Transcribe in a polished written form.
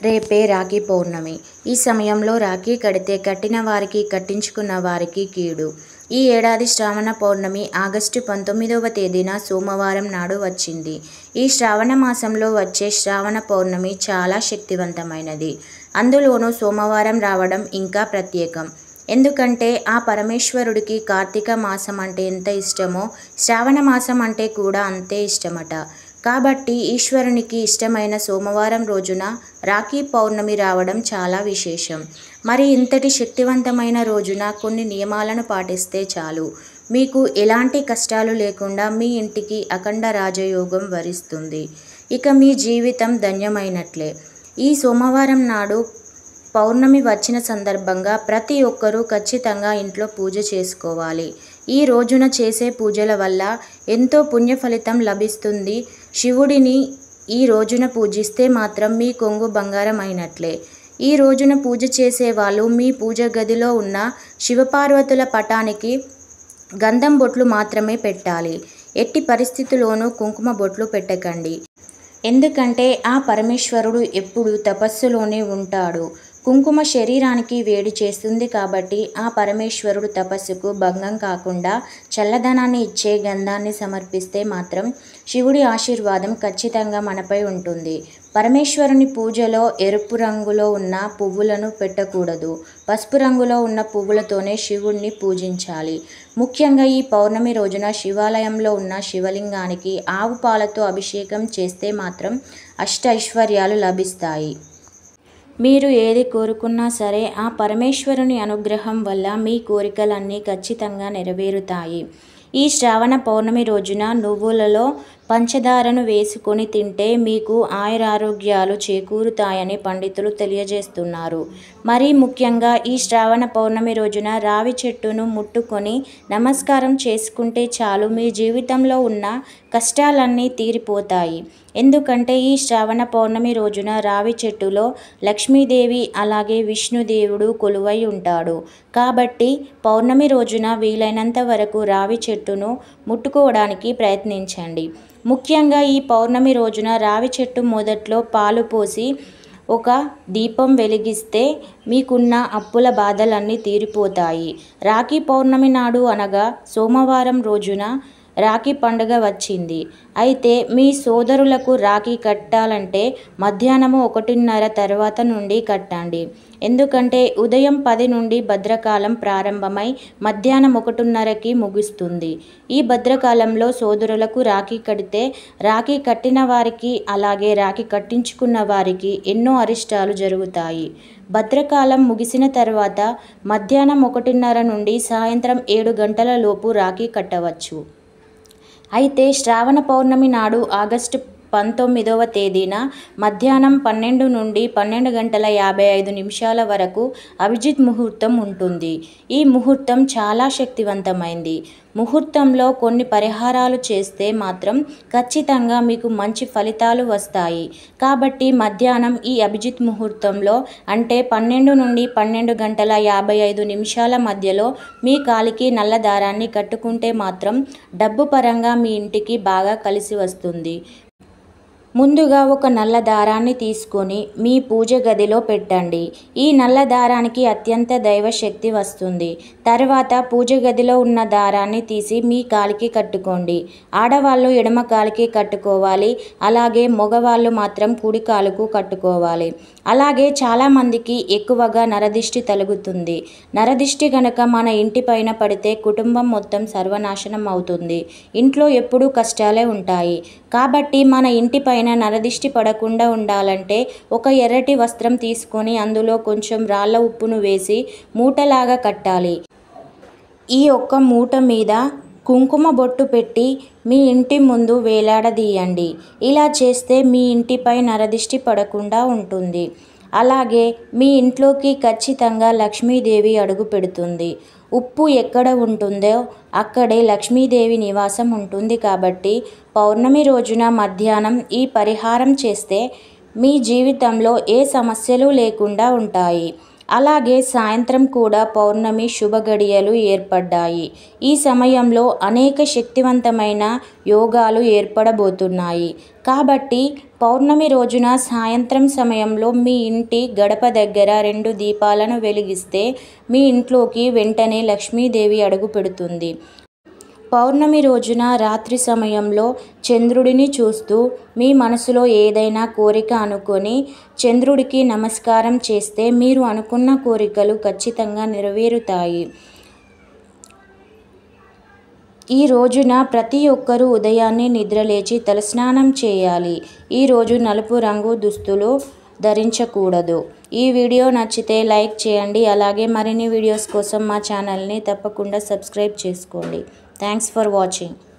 రేపే రాఖీ పౌర్ణమి. ఈ సమయంలో రాఖీ కడితే కట్టిన వారికి, కట్టించుకున్న వారికి కీడు. ఈ ఏడాది శ్రావణ పౌర్ణమి ఆగస్టు 19వ తేదీన సోమవారం నాడు వచ్చింది. ఈ శ్రావణ మాసంలో వచ్చే శ్రావణ పౌర్ణమి చాలా శక్తివంతమైనది. అందులోనూ సోమవారం రావడం ఇంకా ప్రత్యేకం. ఎందుకంటే ఆ పరమేశ్వరుడికి కార్తీక మాసం అంటే ఎంత ఇష్టమో శ్రావణ మాసం అంటే కూడా అంతే ఇష్టమట. కాబట్టి ఈశ్వరునికి ఇష్టమైన సోమవారం రోజున రాఖీ పౌర్ణమి రావడం చాలా విశేషం. మరి ఇంతటి శక్తివంతమైన రోజున కొన్ని నియమాలను పాటిస్తే చాలు, మీకు ఎలాంటి కష్టాలు లేకుండా మీ ఇంటికి అఖండ రాజయోగం వరిస్తుంది. ఇక మీ జీవితం ధన్యమైనట్లే. ఈ సోమవారం నాడు పౌర్ణమి వచ్చిన సందర్భంగా ప్రతి ఒక్కరూ ఖచ్చితంగా ఇంట్లో పూజ చేసుకోవాలి. ఈ రోజున చేసే పూజల వల్ల ఎంతో పుణ్య ఫలితం లభిస్తుంది. శివుడిని ఈ రోజున పూజిస్తే మాత్రం మీ కొంగు బంగారం అయినట్లే. ఈ రోజున పూజ చేసే వాళ్ళు మీ పూజ గదిలో ఉన్న శివపార్వతుల పటానికి గంధం బొట్లు మాత్రమే పెట్టాలి. ఎట్టి పరిస్థితుల్లోనూ కుంకుమ బొట్లు పెట్టకండి. ఎందుకంటే ఆ పరమేశ్వరుడు ఎప్పుడు తపస్సులోనే ఉంటాడు. కుంకుమ శరీరానికి వేడి చేస్తుంది కాబట్టి ఆ పరమేశ్వరుడు తపస్సుకు భంగం కాకుండా చల్లదనాన్ని ఇచ్చే గంధాన్ని సమర్పిస్తే మాత్రం శివుడి ఆశీర్వాదం ఖచ్చితంగా మనపై ఉంటుంది. పరమేశ్వరుని పూజలో ఎరుపు రంగులో ఉన్న పువ్వులను పెట్టకూడదు. పసుపు రంగులో ఉన్న పువ్వులతోనే శివుడిని పూజించాలి. ముఖ్యంగా ఈ పౌర్ణమి రోజున శివాలయంలో ఉన్న శివలింగానికి ఆవు పాలతో అభిషేకం చేస్తే మాత్రం అష్టైశ్వర్యాలు లభిస్తాయి. మీరు ఏది కోరుకున్నా సరే ఆ పరమేశ్వరుని అనుగ్రహం వల్ల మీ కోరికలన్నీ ఖచ్చితంగా నెరవేరుతాయి. ఈ శ్రావణ పౌర్ణమి రోజున నువ్వులలో పంచదారను వేసుకొని తింటే మీకు ఆయురారోగ్యాలు చేకూరుతాయని పండితులు తెలియజేస్తున్నారు. మరీ ముఖ్యంగా ఈ శ్రావణ పౌర్ణమి రోజున రావి చెట్టును ముట్టుకొని నమస్కారం చేసుకుంటే చాలు, మీ జీవితంలో ఉన్న కష్టాలన్నీ తీరిపోతాయి. ఎందుకంటే ఈ శ్రావణ పౌర్ణమి రోజున రావి చెట్టులో లక్ష్మీదేవి అలాగే విష్ణుదేవుడు కొలువై ఉంటాడు. కాబట్టి పౌర్ణమి రోజున వీలైనంత వరకు రావి చెట్టును ముట్టుకోవడానికి ప్రయత్నించండి. ముఖ్యంగా ఈ పౌర్ణమి రోజున రావి చెట్టు మొదట్లో పాలు పోసి ఒక దీపం వెలిగిస్తే మీకున్న అప్పుల బాధలన్నీ తీరిపోతాయి. రాఖీ పౌర్ణమి నాడు అనగా సోమవారం రోజున రాఖీ పండుగ వచ్చింది. అయితే మీ సోదరులకు రాఖీ కట్టాలంటే మధ్యాహ్నము 1:30 తర్వాత నుండి కట్టండి. ఎందుకంటే ఉదయం 10 నుండి భద్రకాలం ప్రారంభమై మధ్యాహ్నం 1:30కి ముగుస్తుంది. ఈ భద్రకాలంలో సోదరులకు రాఖీ కడితే రాఖీ కట్టిన వారికి అలాగే రాఖీ కట్టించుకున్న వారికి ఎన్నో అరిష్టాలు జరుగుతాయి. భద్రకాలం ముగిసిన తర్వాత మధ్యాహ్నం 1:30 నుండి సాయంత్రం 7 గంటల లోపు రాఖీ కట్టవచ్చు. అయితే శ్రావణ పౌర్ణమి నాడు ఆగస్టు 19వ తేదీన మధ్యాహ్నం 12 నుండి 12:55 వరకు అభిజిత్ ముహూర్తం ఉంటుంది. ఈ ముహూర్తం చాలా శక్తివంతమైంది. ముహూర్తంలో కొన్ని పరిహారాలు చేస్తే మాత్రం ఖచ్చితంగా మీకు మంచి ఫలితాలు వస్తాయి. కాబట్టి మధ్యాహ్నం ఈ అభిజిత్ ముహూర్తంలో అంటే 12 నుండి 12:55 మధ్యలో మీ కాలికి నల్ల దారాన్ని కట్టుకుంటే మాత్రం డబ్బు పరంగా మీ ఇంటికి బాగా కలిసి వస్తుంది. ముందుగా ఒక నల్ల దారాన్ని తీసుకొని మీ పూజ గదిలో పెట్టండి. ఈ నల్ల దారానికి అత్యంత దైవశక్తి వస్తుంది. తర్వాత పూజ గదిలో ఉన్న దారాన్ని తీసి మీ కాలికి కట్టుకోండి. ఆడవాళ్ళు ఎడమ కాలికి కట్టుకోవాలి. అలాగే మగవాళ్ళు మాత్రం కుడి కాలుకు కట్టుకోవాలి. అలాగే చాలామందికి ఎక్కువగా నరదిష్టి తగులుతుంది. నరదిష్టి కనుక మన ఇంటి పైన పడితే కుటుంబం మొత్తం సర్వనాశనం అవుతుంది. ఇంట్లో ఎప్పుడూ కష్టాలే ఉంటాయి. కాబట్టి మన ఇంటి పైన నరదిష్టి పడకుండా ఉండాలంటే ఒక ఎర్రటి వస్త్రం తీసుకొని అందులో కొంచెం రాళ్ళ ఉప్పును వేసి మూటలాగా కట్టాలి. ఈ ఒక్క మూట మీద కుంకుమ బొట్టు పెట్టి మీ ఇంటి ముందు వేలాడదీయండి. ఇలా చేస్తే మీ ఇంటిపై నరదిష్టి పడకుండా ఉంటుంది. అలాగే మీ ఇంట్లోకి ఖచ్చితంగా లక్ష్మీదేవి అడుగు పెడుతుంది. ఉప్పు ఎక్కడ ఉంటుందో అక్కడే లక్ష్మీదేవి నివాసం ఉంటుంది. కాబట్టి పౌర్ణమి రోజున మధ్యాహ్నం ఈ పరిహారం చేస్తే మీ జీవితంలో ఏ సమస్యలు లేకుండా ఉంటాయి. అలాగే సాయంత్రం కూడా పౌర్ణమి శుభ గడియలు ఏర్పడ్డాయి. ఈ సమయంలో అనేక శక్తివంతమైన యోగాలు ఏర్పడబోతున్నాయి. కాబట్టి పౌర్ణమి రోజున సాయంత్రం సమయంలో మీ ఇంటి గడప దగ్గర 2 దీపాలను వెలిగిస్తే మీ ఇంట్లోకి వెంటనే లక్ష్మీదేవి అడుగు పెడుతుంది. పౌర్ణమి రోజున రాత్రి సమయంలో చంద్రుడిని చూస్తూ మీ మనసులో ఏదైనా కోరిక అనుకొని చంద్రుడికి నమస్కారం చేస్తే మీరు అనుకున్న కోరికలు ఖచ్చితంగా నెరవేరుతాయి. ఈ రోజున ప్రతి ఒక్కరూ ఉదయాన్నే నిద్రలేచి తలస్నానం చేయాలి. ఈరోజు నలుపు రంగు దుస్తులు ధరించకూడదు. ఈ వీడియో నచ్చితే లైక్ చేయండి. అలాగే మరిన్ని వీడియోస్ కోసం మా ఛానల్ని తప్పకుండా సబ్స్క్రైబ్ చేసుకోండి. Thanks for watching.